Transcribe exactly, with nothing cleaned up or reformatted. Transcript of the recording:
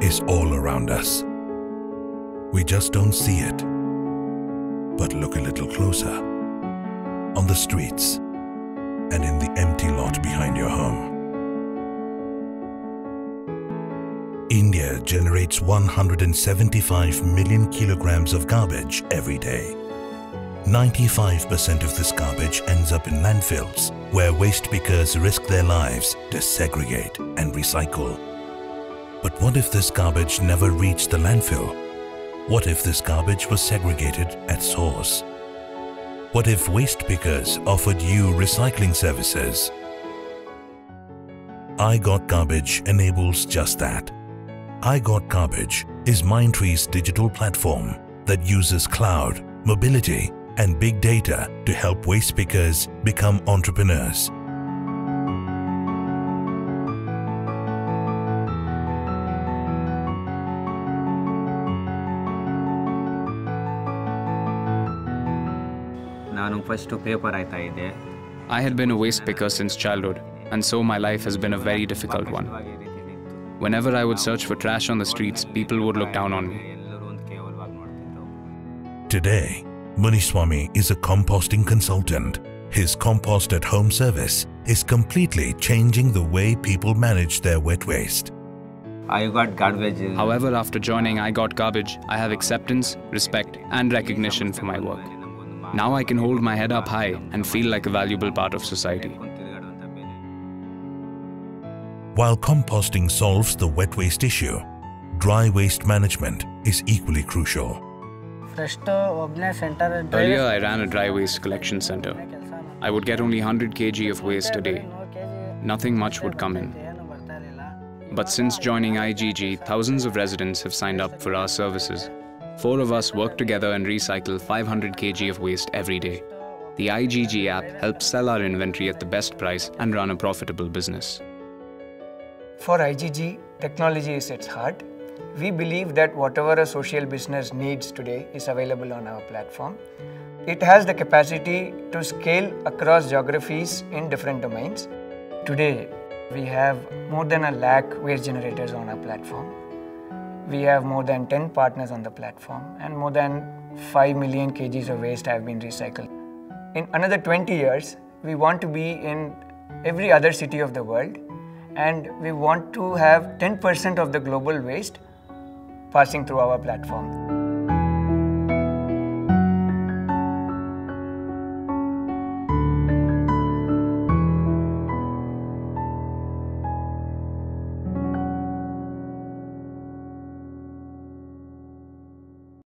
is all around us. We just don't see it. But look a little closer. On the streets and in the empty lot behind your home. India generates one hundred seventy-five million kilograms of garbage every day. ninety-five percent of this garbage ends up in landfills, where waste pickers risk their lives to segregate and recycle. But what if this garbage never reached the landfill? What if this garbage was segregated at source? What if waste pickers offered you recycling services? iGotGarbage enables just that. iGotGarbage is Mindtree's digital platform that uses cloud, mobility, and big data to help waste pickers become entrepreneurs. I had been a waste picker since childhood, and so my life has been a very difficult one. Whenever I would search for trash on the streets, people would look down on me. Today, Muniswamy is a composting consultant. His compost at home service is completely changing the way people manage their wet waste. iGotGarbage. However, after joining iGotGarbage, I have acceptance, respect, and recognition for my work. Now I can hold my head up high and feel like a valuable part of society. While composting solves the wet waste issue, dry waste management is equally crucial. Earlier, I ran a dry waste collection center. I would get only one hundred kilograms of waste a day. Nothing much would come in. But since joining I G G, thousands of residents have signed up for our services. Four of us work together and recycle five hundred kilograms of waste every day. The I G G app helps sell our inventory at the best price and run a profitable business. For I G G, technology is its heart. We believe that whatever a social business needs today is available on our platform. It has the capacity to scale across geographies in different domains. Today, we have more than a lakh waste generators on our platform. We have more than ten partners on the platform, and more than five million kilograms of waste have been recycled. In another twenty years, we want to be in every other city of the world, and we want to have ten percent of the global waste passing through our platform.